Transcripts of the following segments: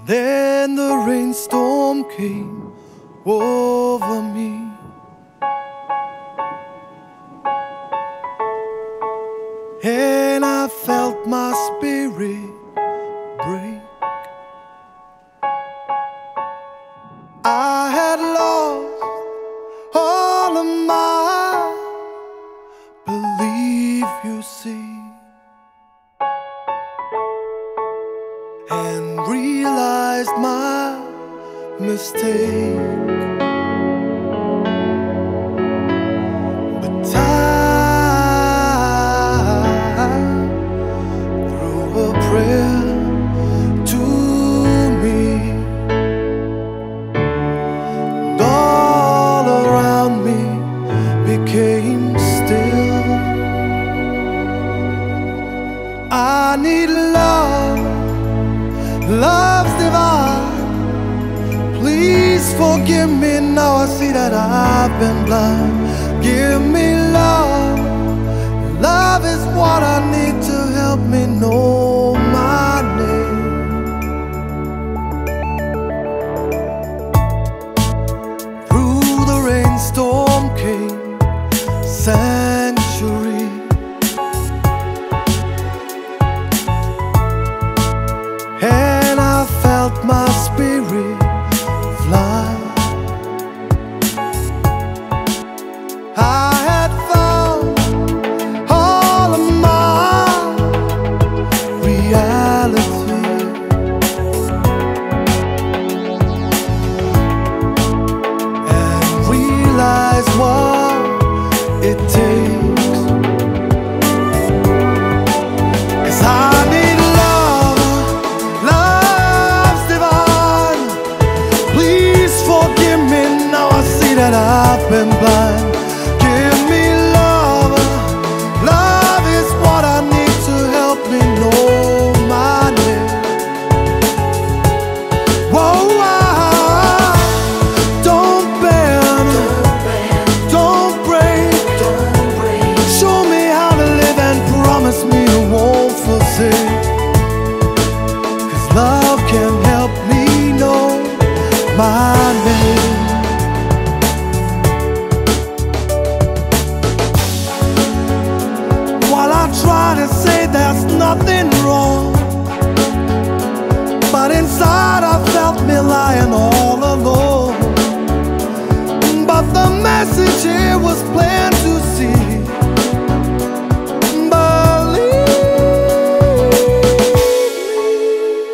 Then the rainstorm came over me. And I felt my spirit break. I had lost all of my belief, you see, and realized my mistake. But time threw a prayer to me, and all around me became still. I need love, love's divine. Please forgive me, now I see that I've been blind. Give me love, love is what I need to help me know my name. Through the rainstorm came sanctuary. And I felt my spirit fly. I had found all of my reality, and realized what it takes. 'Cause I need love, love's divine. Please forgive me, now I see that I've been blind. Give me love, love is what I need to help me know my name. Whoa, don't bend, don't break. Show me how to live and promise me you won't forsake. 'Cause love can help me know my name. While I try to say there's nothing wrong, but inside I felt me lying all alone. But the message here was plain to see. Believe me.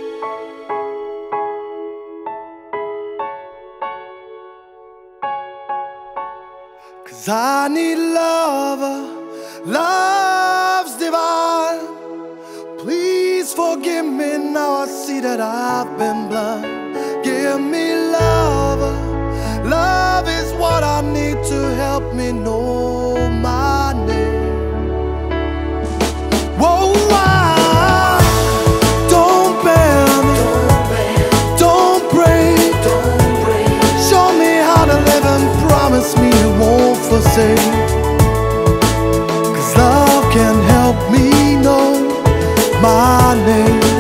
'Cause I need love, love's divine. Please forgive me, now I see that I've been blind. Give me love, love is what I need to help me know my name. Whoa, don't bend, don't break. Show me how to live and promise me you won't forsake. 'Cause love can help me know my name.